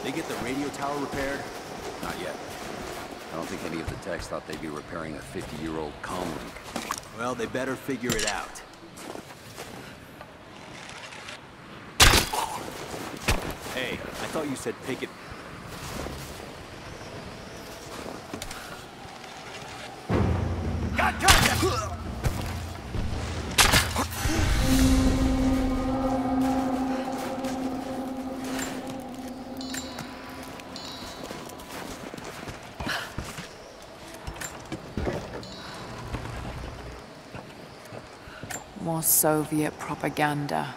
They get the radio tower repaired? Not yet. I don't think any of the techs thought they'd be repairing a 50-year-old comlink. Well, they better figure it out. Hey, I thought you said picket. Got contact! More Soviet propaganda.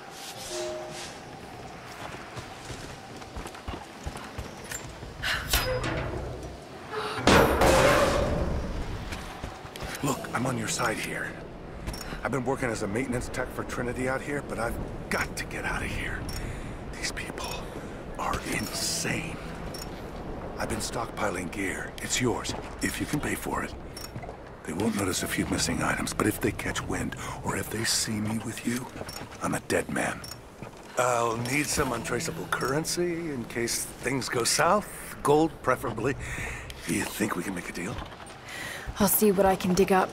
Look, I'm on your side here. I've been working as a maintenance tech for Trinity out here, but I've got to get out of here. These people are insane. I've been stockpiling gear. It's yours, if you can pay for it. They won't notice a few missing items, but if they catch wind, or if they see me with you, I'm a dead man. I'll need some untraceable currency in case things go south. Gold, preferably. You think we can make a deal? I'll see what I can dig up.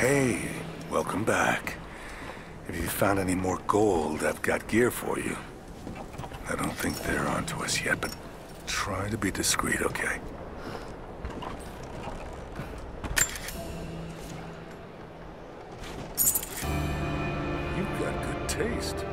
Hey, welcome back. If you found any more gold, I've got gear for you. I don't think they're onto us yet, but try to be discreet, okay? You've got good taste.